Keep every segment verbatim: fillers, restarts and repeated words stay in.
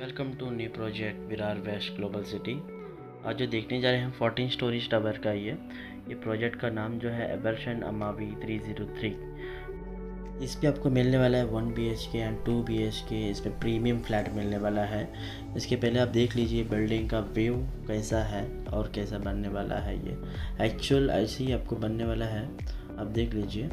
Welcome to new project Virar west global city. आज जो देखने जा रहे हैं फोर्टीन स्टोरीज टावर का ये ये प्रोजेक्ट का नाम जो है Evershine Amavi three zero three. इस पे आपको मिलने वाला है one B H K and two B H K. इसमें प्रीमियम फ्लैट मिलने वाला है। इसके पहले आप देख लीजिए बिल्डिंग का व्यू कैसा है और कैसा बनने वाला है। ये एक्चुअल ऐसे ही आपको बनने वाला है, आप देख लीजिए।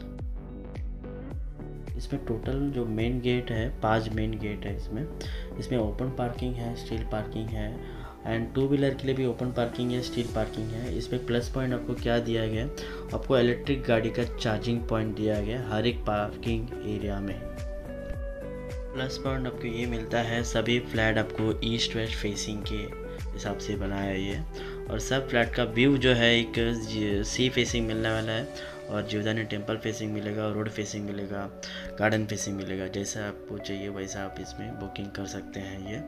इसमें टोटल जो मेन गेट है, पांच मेन गेट है इसमें इसमें ओपन पार्किंग है, स्टील पार्किंग है एंड टू व्हीलर के लिए भी ओपन पार्किंग है, स्टील पार्किंग है। इसमें प्लस पॉइंट आपको क्या दिया गया, आपको इलेक्ट्रिक गाड़ी का चार्जिंग पॉइंट दिया गया हर एक पार्किंग एरिया में। प्लस पॉइंट आपको ये मिलता है, सभी फ्लैट आपको ईस्ट वेस्ट फेसिंग के हिसाब से बनाया ये, और सब फ्लैट का व्यू जो है एक सी फेसिंग मिलने वाला है और जीवदानी टेम्पल फेसिंग मिलेगा, रोड फेसिंग मिलेगा, गार्डन फेसिंग मिलेगा। जैसा आपको चाहिए वैसा आप इसमें बुकिंग कर सकते हैं। ये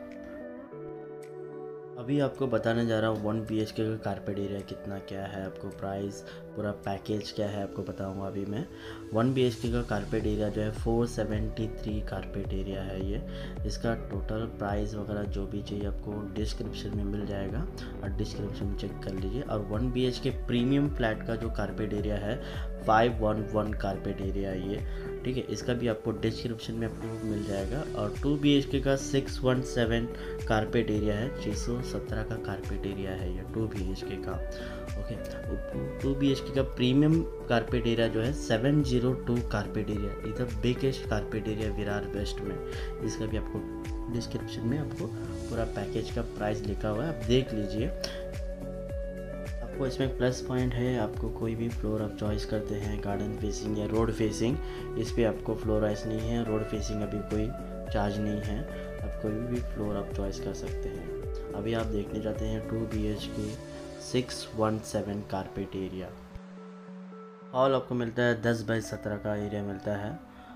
अभी आपको बताने जा रहा हूँ वन बी एच के का कारपेट एरिया कितना क्या है, आपको प्राइस पूरा पैकेज क्या है आपको बताऊँगा अभी मैं। वन बी एच के का कारपेट एरिया जो है four seventy three carpet area है ये। इसका टोटल प्राइस वगैरह जो भी चाहिए आपको डिस्क्रिप्शन में मिल जाएगा और डिस्क्रिप्शन में चेक कर लीजिए। और one B H K premium flat का जो कारपेट एरिया है five one one carpet area ये, ठीक है, इसका भी आपको डिस्क्रिप्शन में आपको मिल जाएगा। और टू बी एच के का six one seven carpet area है, छः सौ सत्रह का कारपेट एरिया है ये टू बी एच के का। Okay, to B H K का प्रीमियम कारपेट एरिया जो है seven zero two carpet area, इधर biggest carpet area Virar west में। इसका भी आपको डिस्क्रिप्शन में आपको पूरा पैकेज का प्राइस लिखा हुआ है, आप देख लीजिए। आपको इसमें प्लस पॉइंट है, आपको कोई भी फ्लोर आप चॉइस करते हैं, गार्डन फेसिंग या रोड फेसिंग, इस पर आपको फ्लोर राइस नहीं है, रोड फेसिंग अभी कोई चार्ज नहीं है, आप कोई भी फ्लोर आप चॉइस कर सकते हैं। अभी आप देखने जाते हैं two B H K six one seven carpet area. Hall आपको मिलता है दस बाई सत्रह का एरिया मिलता है।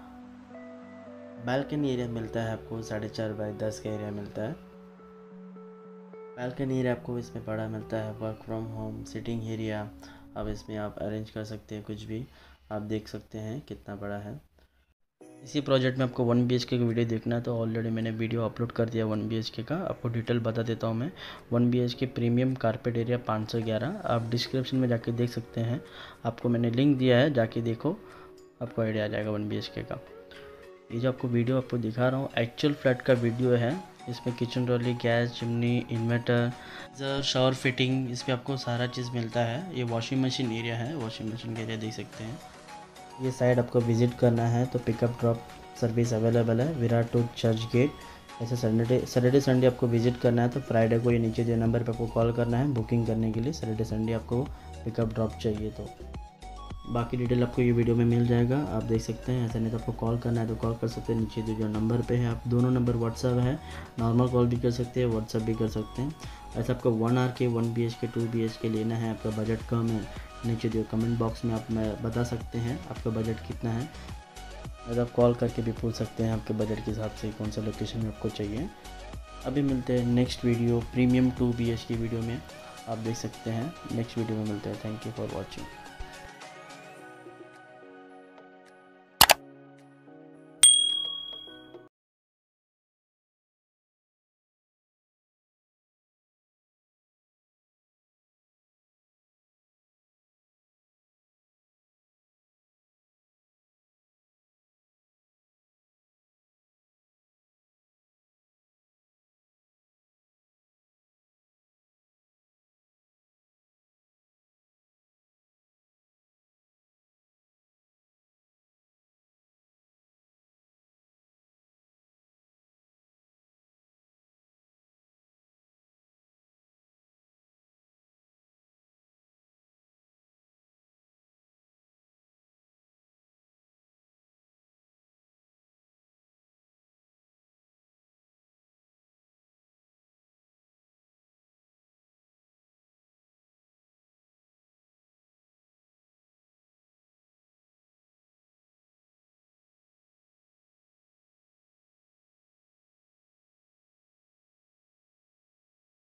बालकनी एरिया मिलता है आपको साढ़े चार बाई दस का एरिया मिलता है। बालकनी एरिया आपको इसमें बड़ा मिलता है, work from home sitting area, अब इसमें आप अरेंज कर सकते हैं कुछ भी, आप देख सकते हैं कितना बड़ा है। इसी प्रोजेक्ट में आपको वन बी एच के का वीडियो देखना है तो ऑलरेडी मैंने वीडियो अपलोड कर दिया वन बी एच के का, आपको डिटेल बता देता हूँ मैं। One B H K premium carpet area पाँच सौ ग्यारह, आप डिस्क्रिप्शन में जाके देख सकते हैं, आपको मैंने लिंक दिया है, जाके देखो, आपको आइडिया आ जाएगा वन बी एच के का। ये जो आपको वीडियो आपको दिखा रहा हूँ एक्चुअल फ्लैट का वीडियो है। इसमें kitchen trolley, gas chimney, inverter, shower fitting, इस पर आपको सारा चीज़ मिलता है। ये वॉशिंग मशीन एरिया है, वॉशिंग मशीन का एरिया देख सकते हैं। ये साइड आपको विज़िट करना है तो पिकअप ड्रॉप सर्विस अवेलेबल है विरार टू चर्च गेट। ऐसे सैटरडे सैटरडे संडे आपको विज़िट करना है तो फ्राइडे को ये नीचे जो नंबर पर आपको कॉल करना है बुकिंग करने के लिए। सैटरडे संडे आपको पिकअप ड्रॉप चाहिए तो बाकी डिटेल आपको ये वीडियो में मिल जाएगा, आप देख सकते हैं। ऐसा नहीं तो आपको कॉल करना है तो कॉल कर सकते हैं, नीचे जो जो नंबर पे है। आप दोनों नंबर व्हाट्सअप है, नॉर्मल कॉल भी कर सकते हैं, व्हाट्सअप भी कर सकते हैं। ऐसा आपको one R K one B H K two B H K लेना है, आपका बजट कम है, नीचे जो कमेंट बॉक्स में आप मैं बता सकते हैं आपका बजट कितना है। अगर आप कॉल करके भी पूछ सकते हैं आपके बजट के हिसाब से कौन सा लोकेशन में आपको चाहिए। अभी मिलते हैं next video premium two B H K video में, आप देख सकते हैं। नेक्स्ट वीडियो में मिलते हैं। Thank you for watching.